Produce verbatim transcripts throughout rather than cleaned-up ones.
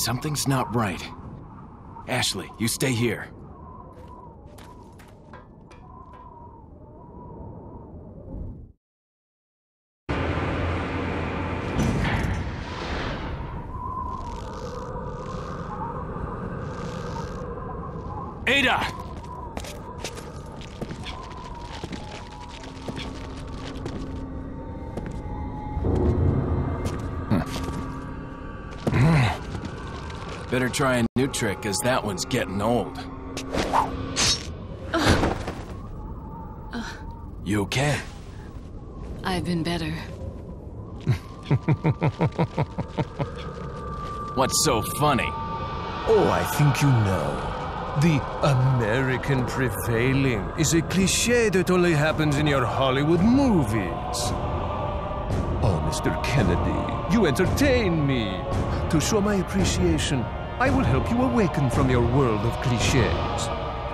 Something's not right. Ashley, you stay here. Ada! Better try a new trick, cause that one's getting old. Uh, uh, you okay? I've been better. What's so funny? Oh, I think you know. The American prevailing is a cliché that only happens in your Hollywood movies. Oh, Mister Kennedy, you entertain me. To show my appreciation, I will help you awaken from your world of clichés.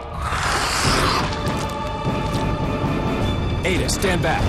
Ada, stand back.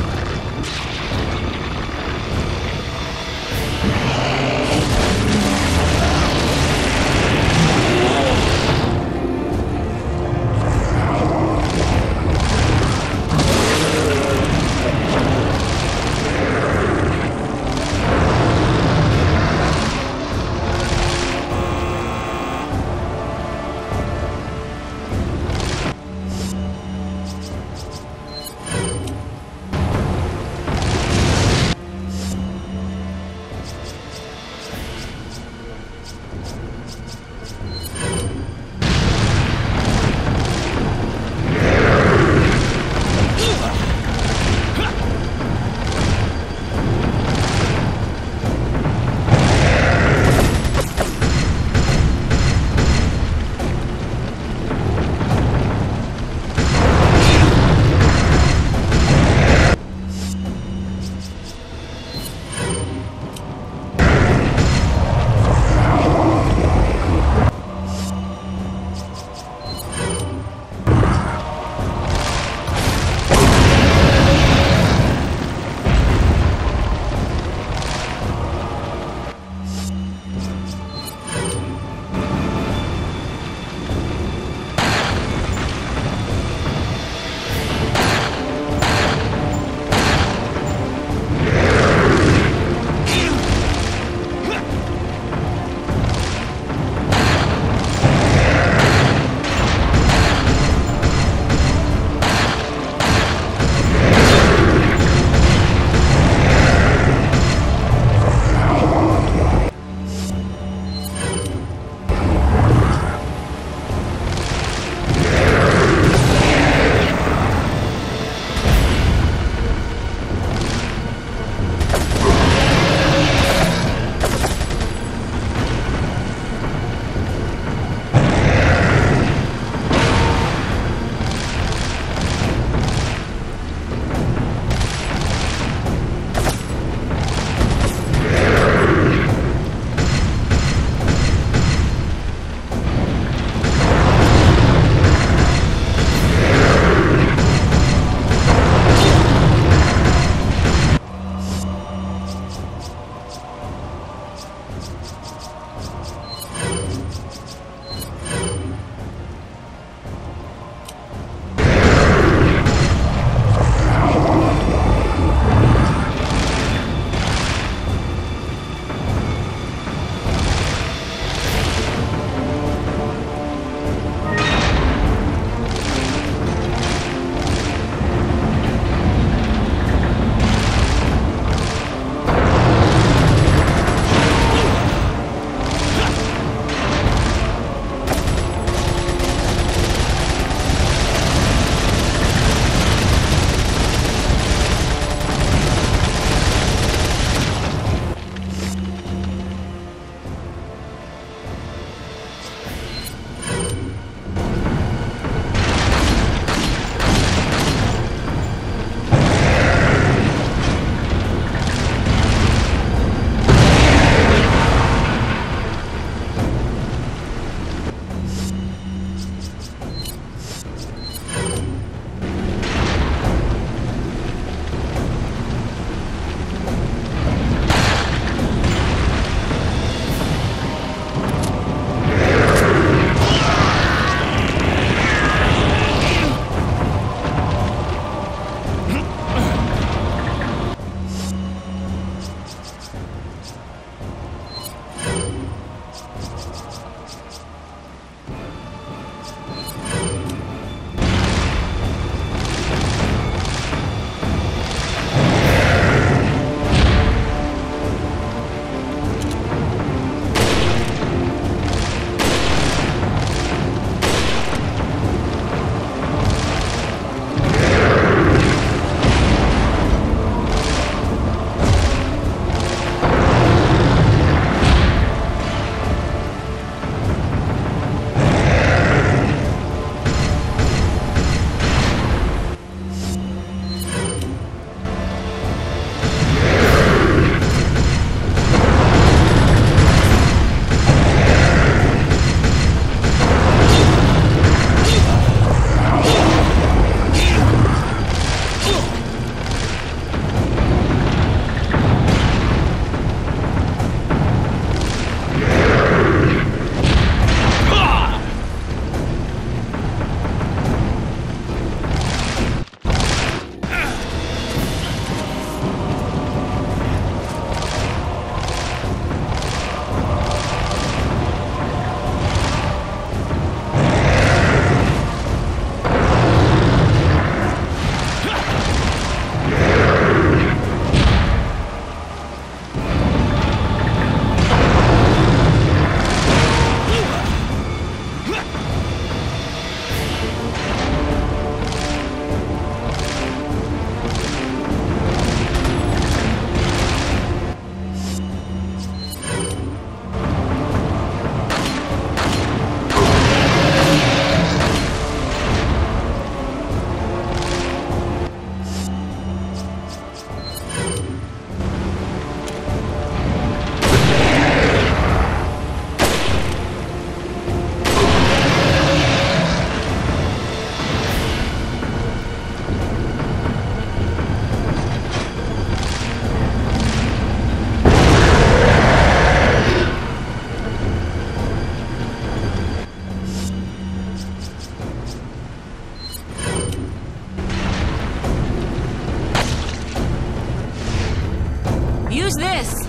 Use this!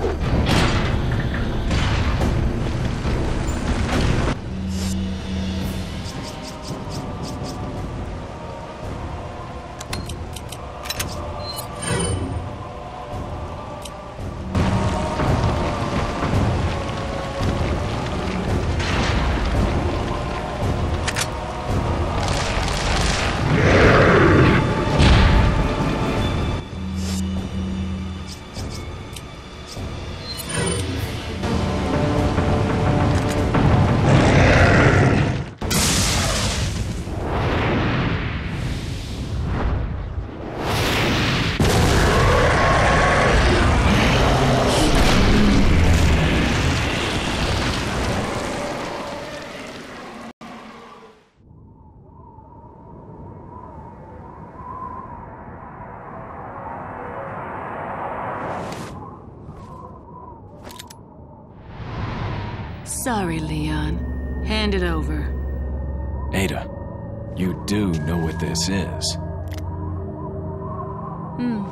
Sorry, Leon. Hand it over. Ada, you do know what this is. Hmm.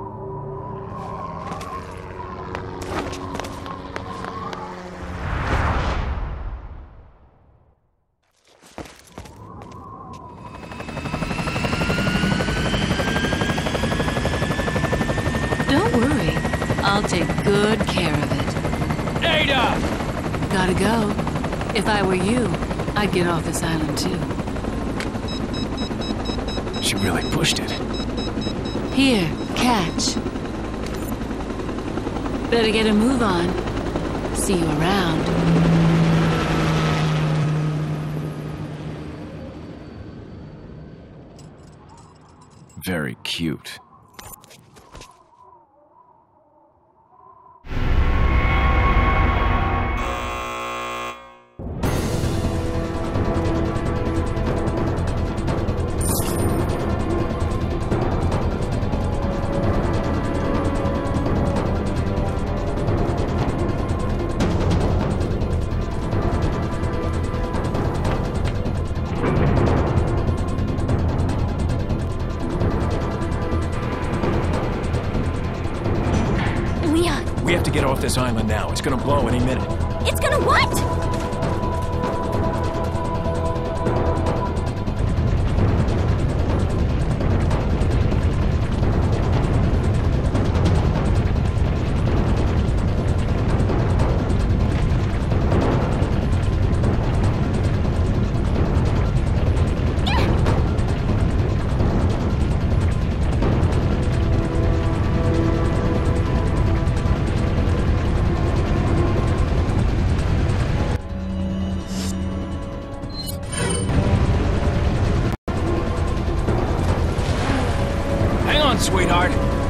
Don't worry. I'll take good care of it. Ada! Gotta go. If I were you, I'd get off this island too. She really pushed it. Here, catch. Better get a move on. See you around. Very cute. We have to get off this island now. It's gonna blow any minute. It's gonna what? Sweetheart.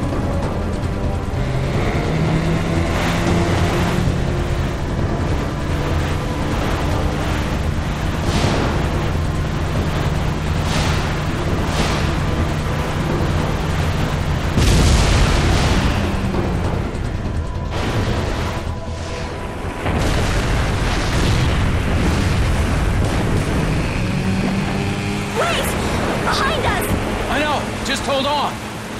Wait! Behind us! I know. Just hold on.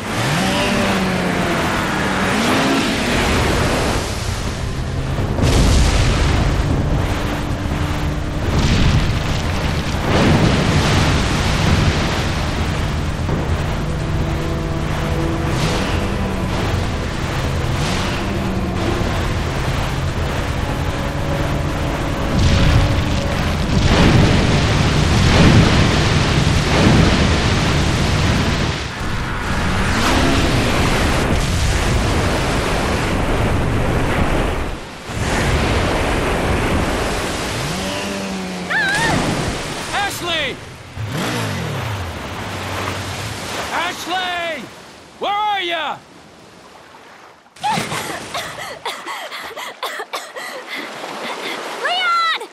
Ashley! Where are you? Leon!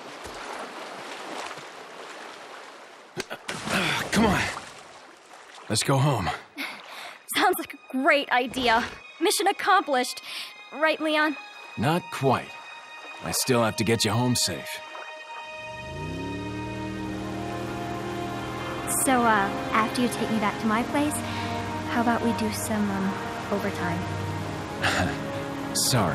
Come on. Let's go home. Sounds like a great idea. Mission accomplished. Right, Leon? Not quite. I still have to get you home safe. So, uh, after you take me back to my place, how about we do some, um, overtime? Sorry.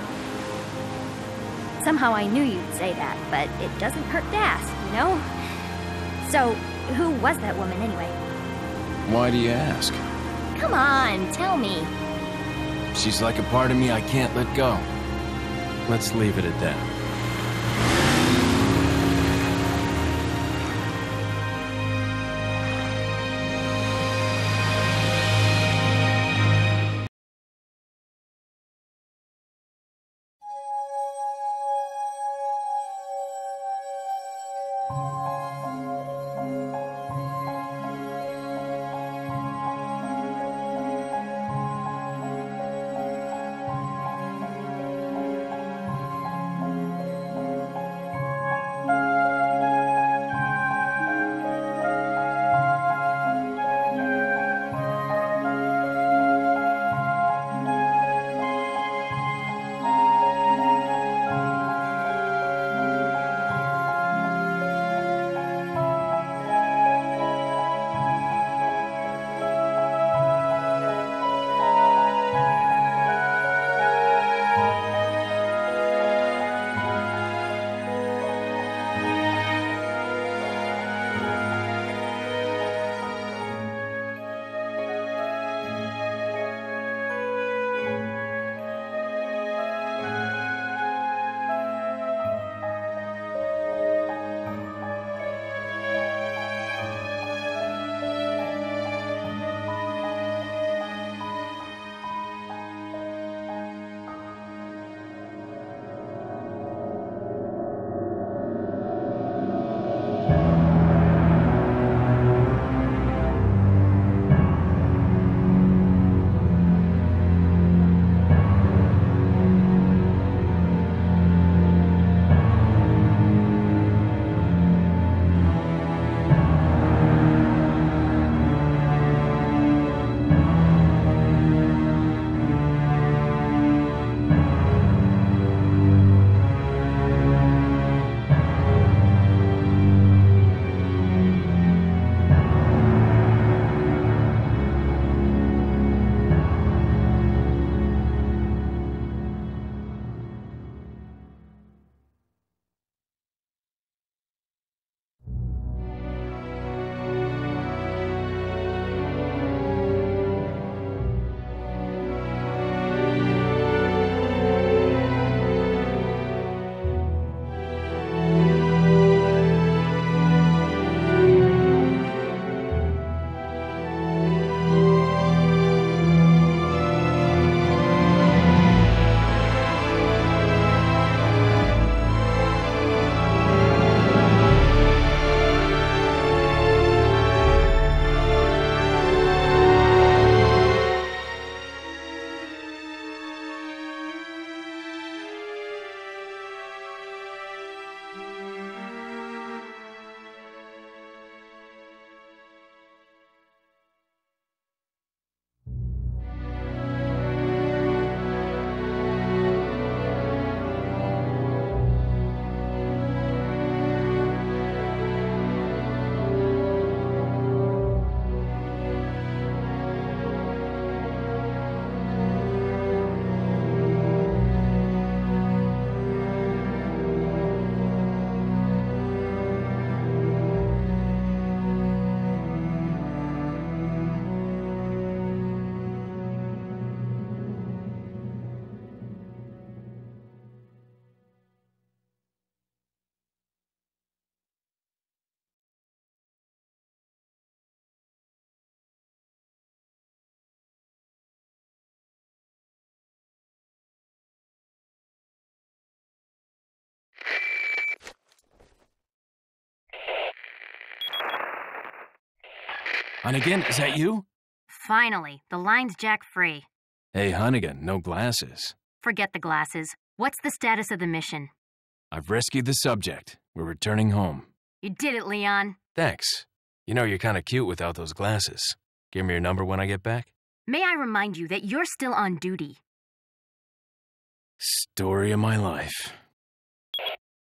Somehow I knew you'd say that, but it doesn't hurt to ask, you know? So, who was that woman anyway? Why do you ask? Come on, tell me. She's like a part of me I can't let go. Let's leave it at that. Hunnigan, is that you? Finally, the line's jack free. Hey, Hunnigan, no glasses. Forget the glasses. What's the status of the mission? I've rescued the subject. We're returning home. You did it, Leon. Thanks. You know, you're kind of cute without those glasses. Give me your number when I get back. May I remind you that you're still on duty? Story of my life.